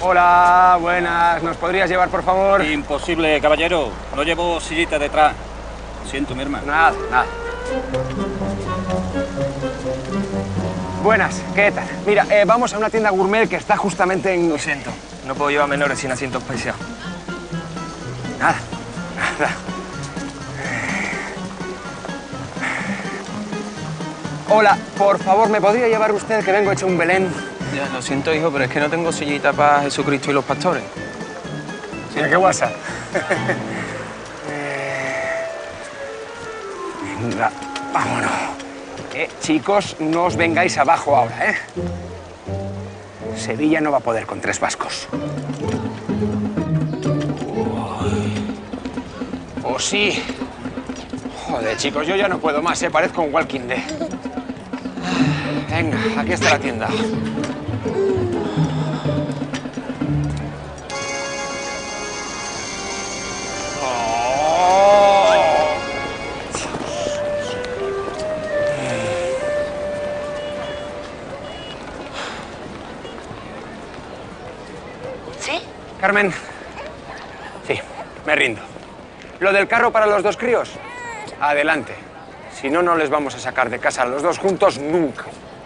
Hola, buenas. ¿Nos podrías llevar, por favor? Imposible, caballero. No llevo sillita detrás. Lo siento, mi hermano. Nada, nada. Buenas, ¿qué tal? Mira, vamos a una tienda gourmet que está justamente en... Lo siento, no puedo llevar menores sin asiento especial. Nada, nada. Hola, por favor, ¿me podría llevar usted que vengo hecho un Belén? Ya, lo siento, hijo, pero es que no tengo sillita para Jesucristo y los pastores. Mira, qué guasa. Venga, vámonos. Chicos, no os vengáis abajo ahora, ¿eh? Sevilla no va a poder con 3 vascos. ¿O sí? Joder, chicos, yo ya no puedo más, ¿eh? Parezco un Walking Dead. Venga, aquí está la tienda. ¿Sí? Carmen. Sí, me rindo. ¿Lo del carro para los 2 críos? Adelante. Si no, no les vamos a sacar de casa a los 2 juntos nunca.